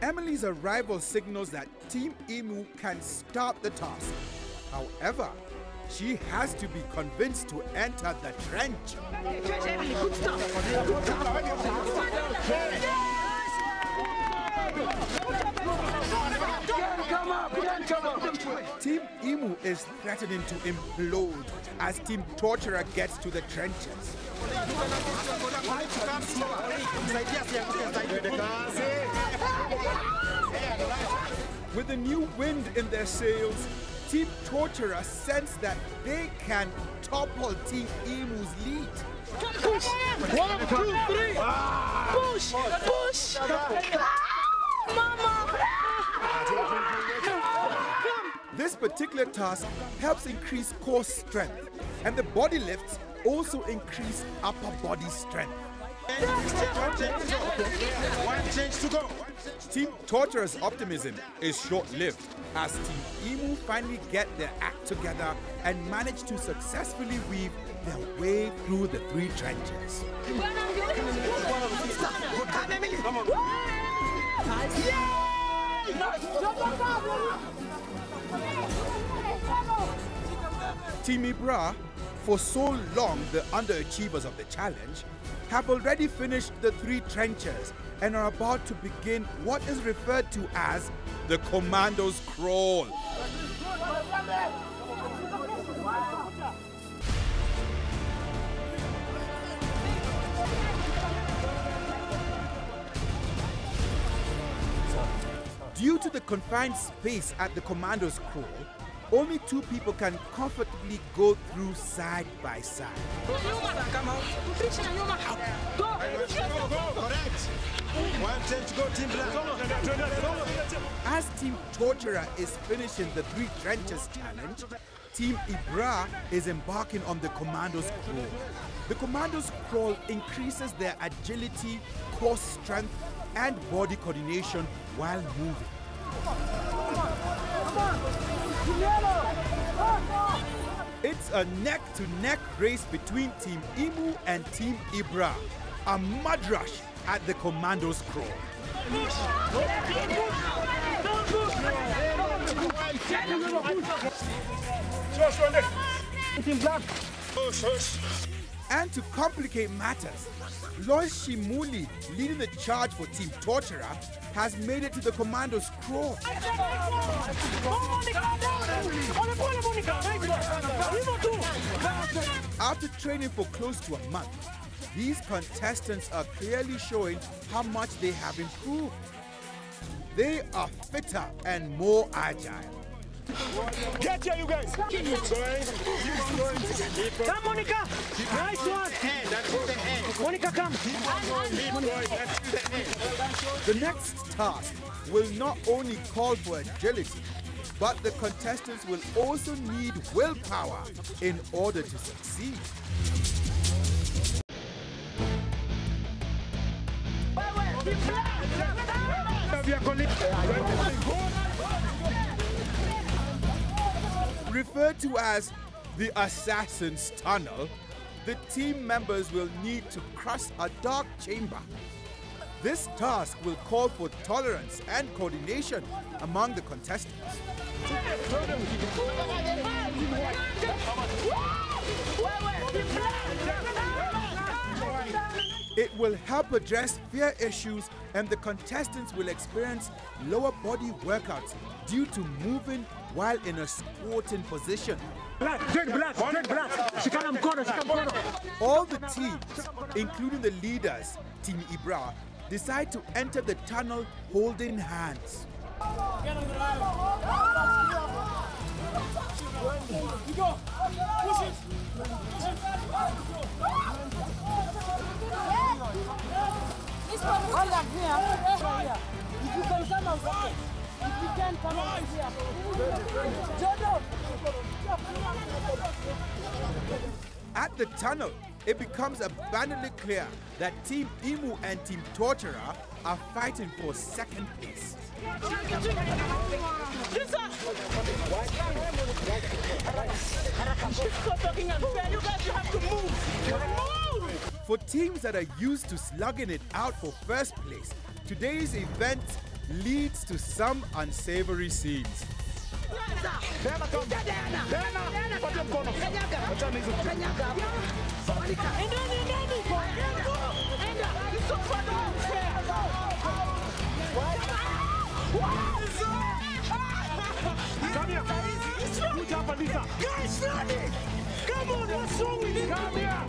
Emily's arrival signals that Team Emu can start the task. However, she has to be convinced to enter the trench. Team Emu is threatening to implode as Team Torturer gets to the trenches. With a new wind in their sails, Team Torturer sense that they can topple Team Emu's lead. Push! 1, 2, 3! Push! Push! Mama! This particular task helps increase core strength, and the body lifts also increase upper body strength. One change to go. Team Torturer's optimism is short-lived as Team Emu finally get their act together and manage to successfully weave their way through the 3 trenches. Team Ibra, for so long the underachievers of the challenge, have already finished the 3 trenches and are about to begin what is referred to as the Commando's Crawl. Due to the confined space at the Commando's Crawl, only 2 people can comfortably go through side by side. As Team Torturer is finishing the 3 trenches challenge, Team Ibra is embarking on the Commando's Crawl. The Commando's Crawl increases their agility, core strength, and body coordination while moving. It's a neck-to-neck race between Team Emu and Team Ibra. A mud rush at the Commando's Crawl. And to complicate matters, Lois Shimuli, leading the charge for Team Torturer, has made it to the Commando's Crawl. After training for close to a month, these contestants are clearly showing how much they have improved. They are fitter and more agile. Get here, you guys! Keep going. Come, Monica! Nice one! Monica, come! The next task will not only call for agility, but the contestants will also need willpower in order to succeed. Referred to as the Assassin's Tunnel, the team members will need to cross a dark chamber. This task will call for tolerance and coordination among the contestants. It will help address fear issues, and the contestants will experience lower body workouts due to moving while in a squatting position. All the teams, including the leaders, Team Ibra, decide to enter the tunnel holding hands. At the tunnel, it becomes abundantly clear that Team Emu and Team Torturer are fighting for second place. For teams that are used to slugging it out for first place, today's event leads to some unsavory scenes. Come here. Put up, Anita. Guys, Ronnie! Come on, what's wrong with you? Come here.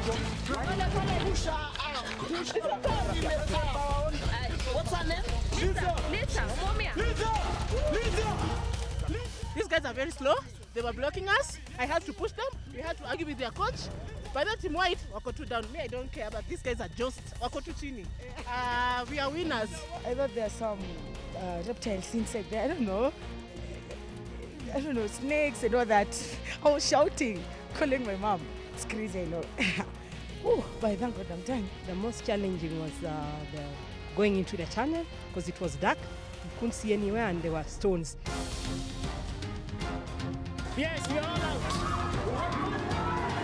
What's her name? Lisa. Come here. Lisa. These guys are very slow. They were blocking us. I had to push them. We had to argue with their coach. By that team white, wako two down. Me, I don't care, but these guys are just wako two chini. We are winners. I thought there are some reptiles inside there. I don't know, snakes and all that. I was shouting, calling my mom. It's crazy, I know. Oh, but thank God I'm done. The most challenging was the going into the channel because it was dark. You couldn't see anywhere and there were stones. Yes, we're all out.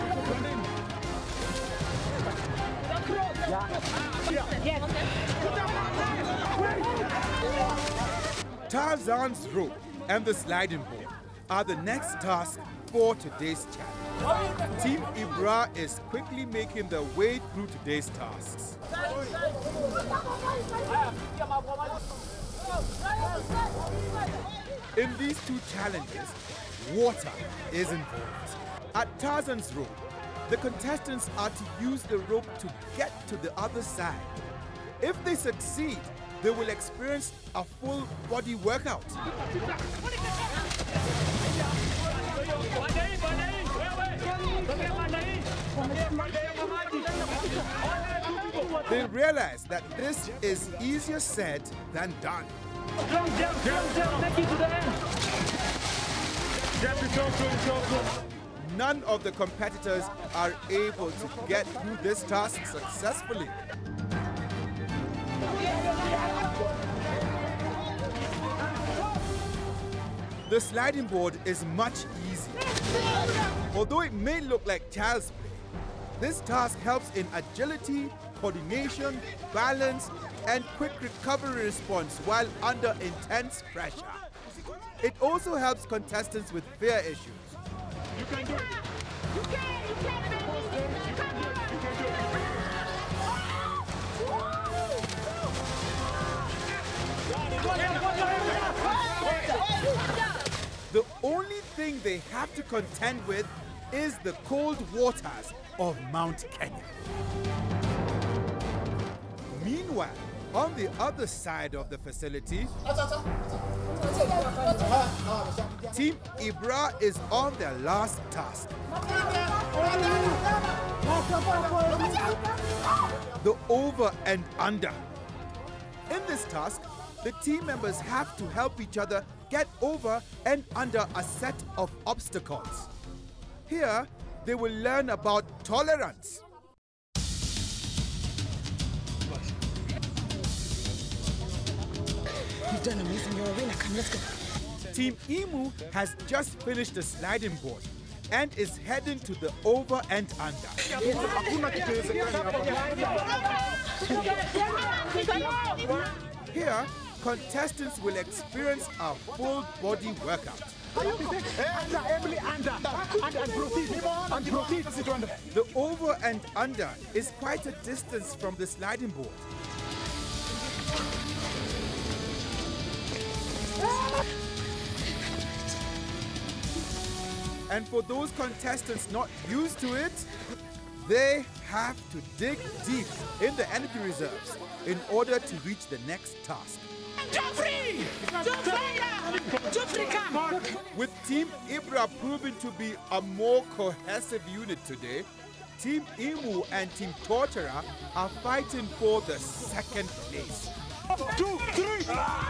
Tarzan's rope and the sliding board are the next task for today's challenge. Team Ibra is quickly making their way through today's tasks. In these two challenges, water is involved. At Tarzan's rope, the contestants are to use the rope to get to the other side. If they succeed, they will experience a full body workout. They realize that this is easier said than done. Jump, make it to the end. None of the competitors are able to get through this task successfully. The sliding board is much easier. Although it may look like child's play, this task helps in agility, coordination, balance, and quick recovery response while under intense pressure. It also helps contestants with fear issues. You can do it. The only thing they have to contend with is the cold waters of Mount Kenya. Meanwhile, on the other side of the facility, Team Ibra is on their last task. The over and under. In this task, the team members have to help each other get over and under a set of obstacles. Here, they will learn about tolerance. You've done amazing. You're a winner. Come, let's go. Team Emu has just finished the sliding board and is heading to the over and under. Here, contestants will experience a full body workout. The over and under is quite a distance from the sliding board. And for those contestants not used to it, they have to dig deep in the energy reserves in order to reach the next task. Geoffrey, come! With Team Ibra proving to be a more cohesive unit today, Team Emu and Team Torturer are fighting for the second place. 2, 3.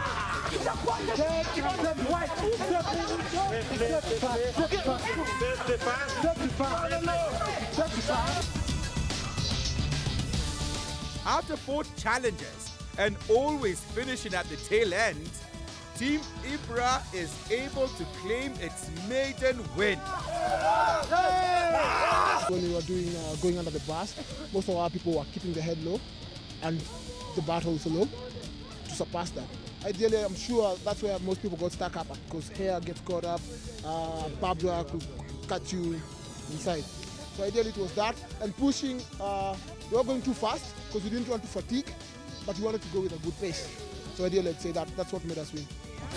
After 4 challenges and always finishing at the tail end, Team Ibra is able to claim its maiden win. When we were doing going under the bus, most of our people were keeping their head low and the bar also low to surpass that. ideally, I'm sure that's where most people got stuck up because hair gets caught up, barbed wire could cut you inside. So ideally it was that, and pushing, we were going too fast because we didn't want to fatigue, but we wanted to go with a good pace. So ideally, I'd say that's what made us win.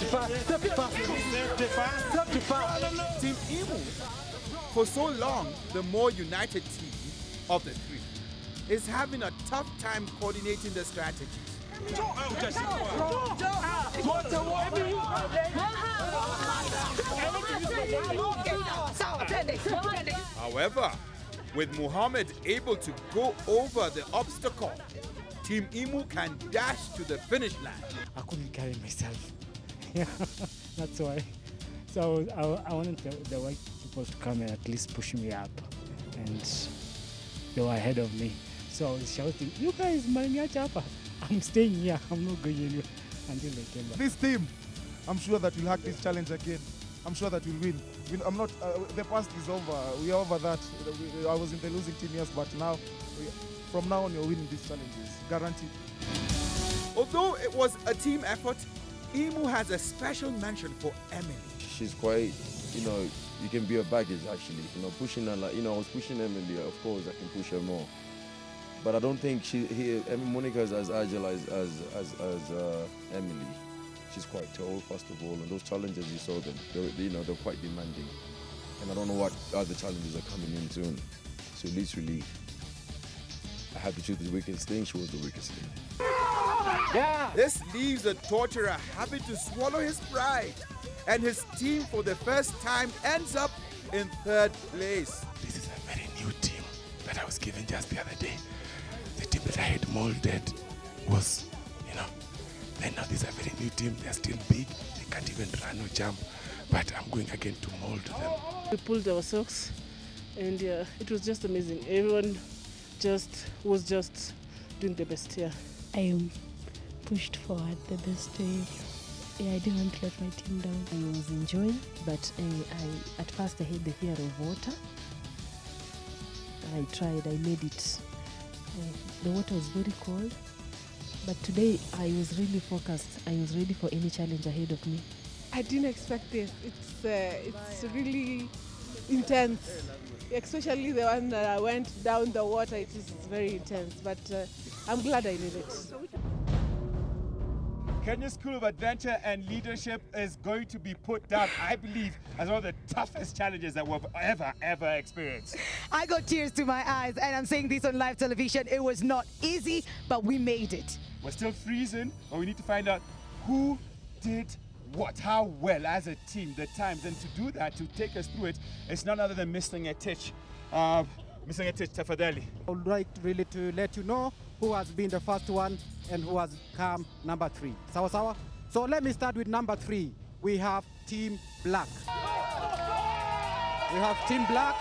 Team Emu, for so long, the more united team of the three, is having a tough time coordinating the strategies. However, with Muhammad able to go over the obstacle, Team Emu can dash to the finish line. I couldn't carry myself. That's why. So I wanted the white people to come and at least push me up, and they were ahead of me. So I was shouting, "You guys, Maniachapa! I'm staying here. I'm not going anywhere," until they came back. This team, I'm sure that we'll hack this challenge again. I'm sure that we'll win. I'm not. The past is over. We are over that. I was in the losing team, yes, but now, from now on, you're winning these challenges, guaranteed. Although it was a team effort, Emu has a special mention for Emily. She's quite, you can be a baggage actually. Pushing her like, I was pushing Emily. Of course, I can push her more. But I don't think Monica is as agile as Emily. She's quite tall, first of all, and those challenges you saw them, they're quite demanding. And I don't know what other challenges are coming in soon. So literally, I had to choose the weakest thing. She was the weakest thing. Yeah. This leaves the torturer happy to swallow his pride, and his team for the first time ends up in third place. This is a very new team that I was given just the other day. The team that I had molded was, then now this is a very new team. They're still big. They can't even run or jump. But I'm going again to mold them. We pulled our socks, and it was just amazing. Everyone was just doing the best here. I pushed forward the best way. I didn't want to let my team down. I was enjoying, but at first I had the fear of water. I tried, I made it. The water was very cold, but today I was really focused. I was ready for any challenge ahead of me. I didn't expect this. It's really intense, especially the one that I went down the water. It is very intense, but I'm glad I did it. Kenya School of Adventure and Leadership is going to be put down, I believe, as one of the toughest challenges that we've ever experienced. I got tears to my eyes, and I'm saying this on live television. It was not easy, but we made it. We're still freezing, but we need to find out who did what, how well as a team, the times. And to do that, to take us through it, it's none other than Mr. Ngetich. Mr. Ngetich, tafadhali. I would like really to let you know who has been the first one and who has come number 3. Sawa sawa? So let me start with number 3. We have Team Black. We have Team Black.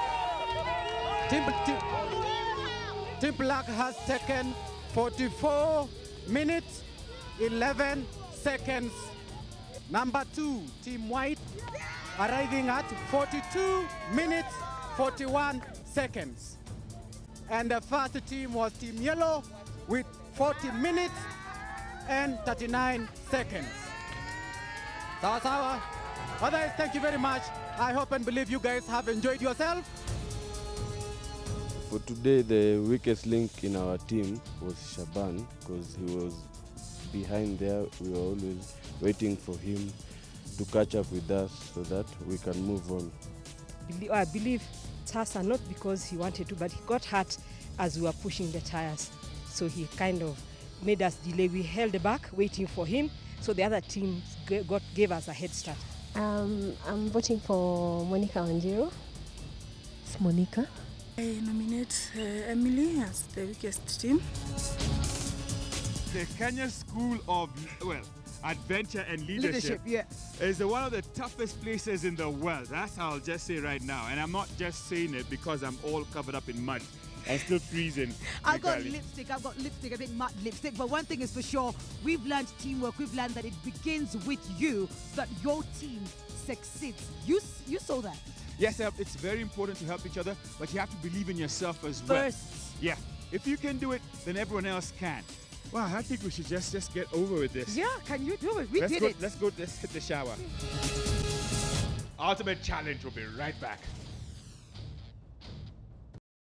Team Black has taken 44 minutes, 11 seconds. Number 2, Team White, arriving at 42 minutes, 41 seconds. And the first team was Team Yellow with 40 minutes and 39 seconds. Sawa sawa. Otherwise, thank you very much. I hope and believe you guys have enjoyed yourself. For today, the weakest link in our team was Shaban, because he was behind there. We were always waiting for him to catch up with us so that we can move on. I believe Tasa, not because he wanted to, but he got hurt as we were pushing the tires. So he kind of made us delay. We held back waiting for him, so the other team gave us a head start. I'm voting for Monica Wanjiru. It's Monica. I nominate Emily as the weakest team. The Kenya School of, Adventure and Leadership is one of the toughest places in the world. That's how I'll just say right now. And I'm not just saying it because I'm all covered up in mud. I'm still freezing. I've got lipstick, a bit matte lipstick. But one thing is for sure, we've learned teamwork. We've learned that it begins with you, so that your team succeeds. You saw that. Yes, it's very important to help each other, but you have to believe in yourself as well. First. Yeah. If you can do it, then everyone else can. Wow, I think we should just get over with this. Yeah, can you do it? We did it. Let's hit the shower. Ultimate Challenge will be right back.